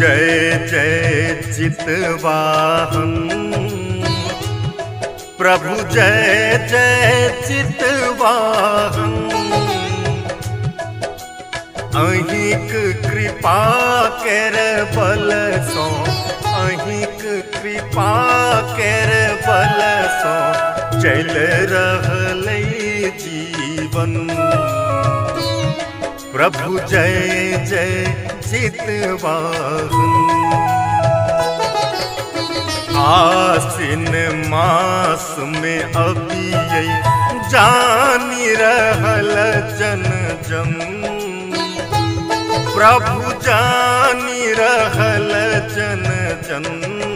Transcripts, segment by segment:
जय जय चितवाहन, प्रभु जय जय चितवाहन। अहिक कृपा केर बल सो, अहिक कृपा केर बल सो चल रहलै जीवन। प्रभु जय जय चितवाहन। आसिन मास में अबियै जानी रहल जन जन। प्रभु जानी रहल जन जन।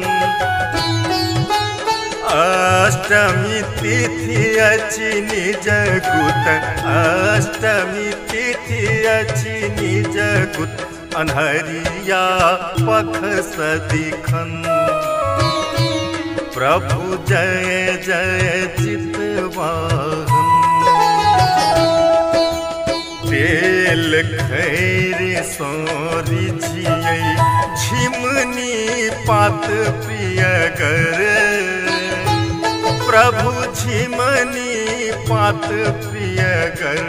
अष्टमी तिथि अछि निज गुत, अष्टमी तिथि अछि निज गुत। अन्हरिया पख सदिखन। प्रभु जय जय चितवाहन। तेल खैर सोरी छियै झिमनी पात प्रियगर। प्रभु झिमनी पात प्रियगर।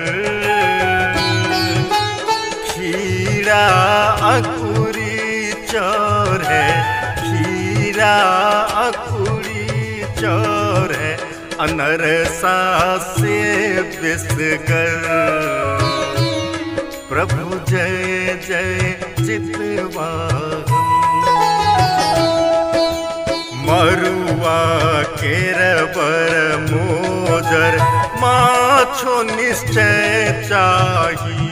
खीरा अकुरी चौर है, खीरा अकुरी चौर है। अनरसा से बिसगर। प्रभु जय जय चितवाहन। मरुआ केर बर मोजर माछो निश्चय चाही।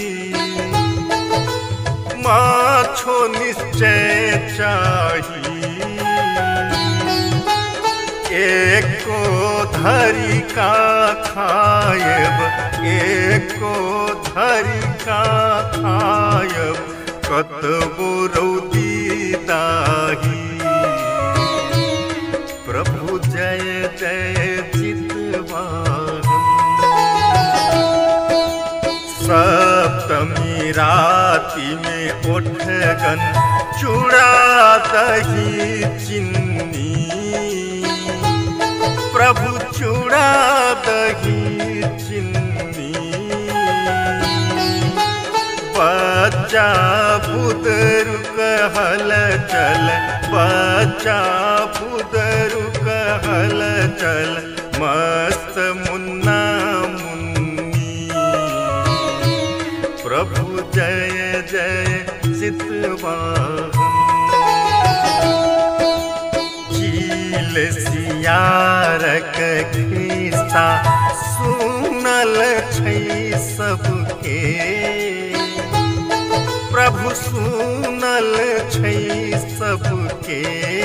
माछो निश्चय चाही। एको धरी का खायब, एको धरी का खायब। कतबो रौदी दाही। प्रभु जय जय चितवाहन। सप्तमी राति में ओठगन चूड़ा दही चिन्नी। प्रभु चूड़ा दही चिन्नी। बच्चा बुदरु कहल चल, बच्चा बुदरु कहल चल। मस्त मुन्ना मुन्नी। प्रभु जय जय चितवाहन। झील सियारक खिस्सा सुनल छै सबके। प्रभु सुनल छै सबके।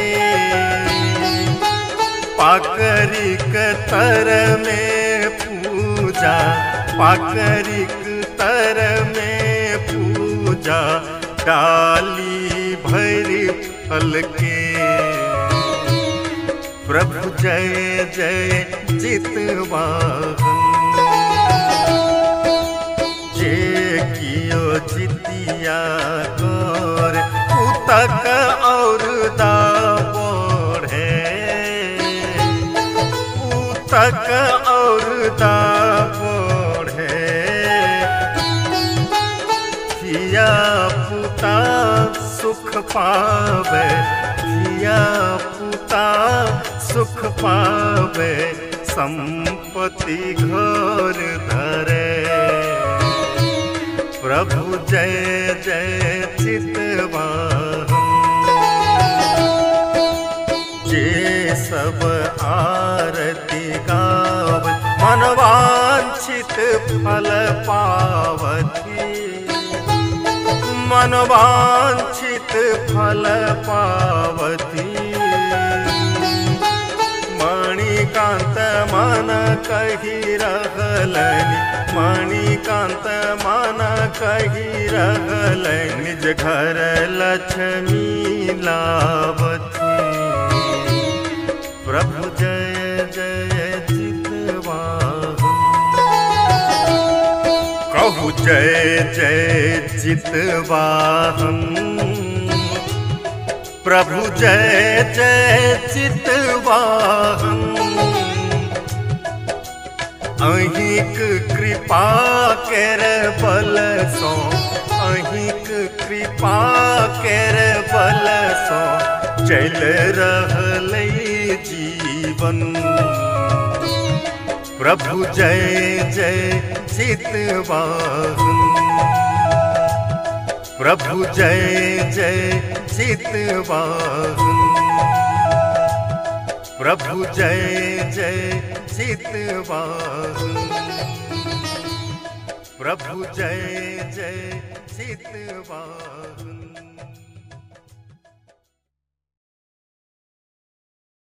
पाकरिक तर में पूजा, पाकरिक तर में पूजा। डाली भरि फल के। प्रभु जय जय चितवाहन। जे कियो जितिया कर उतक और दा बढ़े। उतक और दा बढ़े। धिया पुता सुख पावे, धिया पुता सुख पावे। संपत्ति घर धरे। प्रभु जय जय चितवाहन। जे सब आरती गावत मनवांछित फल पावती। मनवांछित फल पावती। मणिकांत मन कही रहलनि, मणिकांत मन कही रहलनि। निज घर लक्ष्मी लावती। प्रभु जय जय चितवाहन। कहु जय जय चितवाहन। प्रभु जय जय चितवाहन, अहिक कृपा केर बल सो, अहिक कृपा केर बल सो चल रहलै जीवन। प्रभु जय जय चितवाहन, प्रभु जय जय चितवाहन, प्रभु जय जय चितवाहन, प्रभु जय जय चितवाहन।